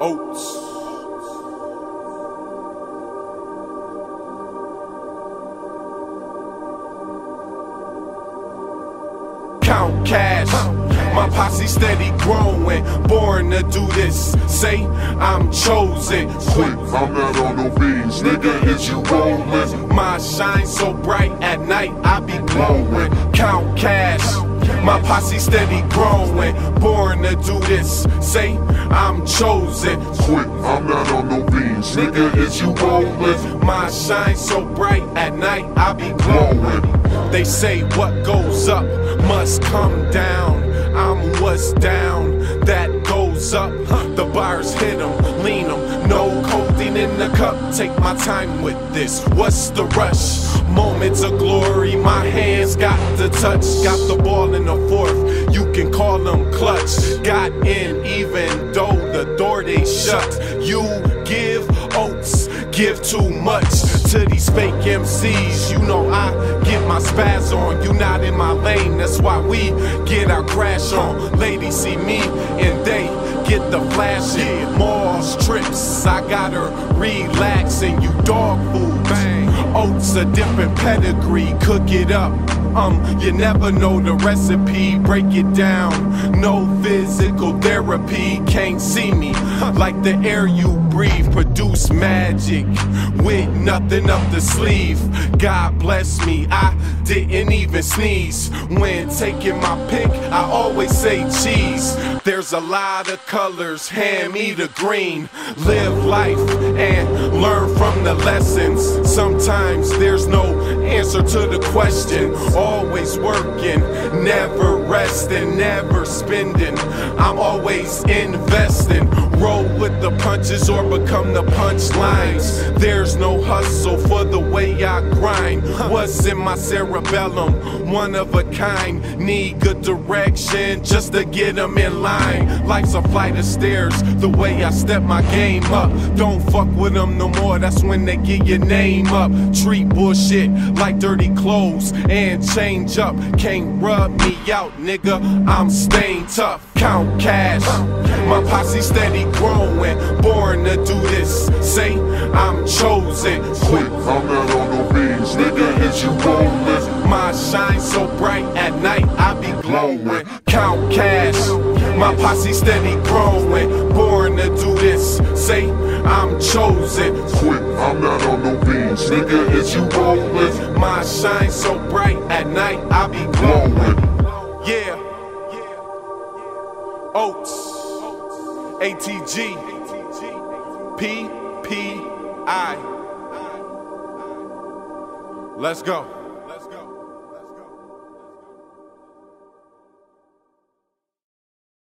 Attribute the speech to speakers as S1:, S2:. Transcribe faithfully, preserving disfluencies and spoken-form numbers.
S1: Oats. Count cash, my posse steady growing, born to do this. Say I'm chosen.
S2: Quick, I'm not on no beans, nigga. Is you rolling?
S1: My shine so bright at night, I be glowing. Count cash, my posse steady growing, born to do this. Say I'm chosen.
S2: Quick, I'm not on no beans, nigga. Is you rolling?
S1: My shine so bright at night, I be glowing. They say what goes up must come down. I'm what's down, that goes up. The bars hit 'em, lean 'em. No codeine in the cup, take my time with this. What's the rush? Moments of glory, my hands got the touch. Got the ball in the fourth, you can call them clutch. Got in even though the door they shut. You give oats, give too much to these fake M Cs. You know I get my spaz on, you not in my lane. That's why we get our crash on. Ladies see me and they get the flash. Yeah, more strips, I got her relaxing. You dog food, bang. Oats a different pedigree, cook it up. Um, you never know the recipe, break it down. No physical therapy, can't see me like the air you breathe. Produce magic with nothing up the sleeve. God bless me, I didn't even sneeze. When taking my pick, I always say cheese. There's a lot of colors, hand me the green. Live life and learn from the lessons. Sometimes there's no answer to the question. Always working, never resting, never spending. I'm always investing. Roll with the punches or become the punchlines. There's no hustle for the way I grind. What's in my cerebellum? One of a kind. Need good direction just to get them in line. Life's a flight of stairs, the way I step my game up. Don't fuck with them no more, that's when they get your name up. Treat bullshit like dirty clothes and change up. Can't rub me out, nigga, I'm staying tough. Count cash, my posse steady growing, born to do this. Say I'm chosen.
S2: Quick, I'm not on no beans, nigga. Is you rolling?
S1: My shine so bright at night, I be glowing. Count cash, my posse steady growing, born to do this. Say I'm chosen.
S2: Quick, I'm not on no beans, nigga. Is you rolling?
S1: My shine so bright at night, I be glowing. Yeah. Oats, A T G, P P I. Let's go.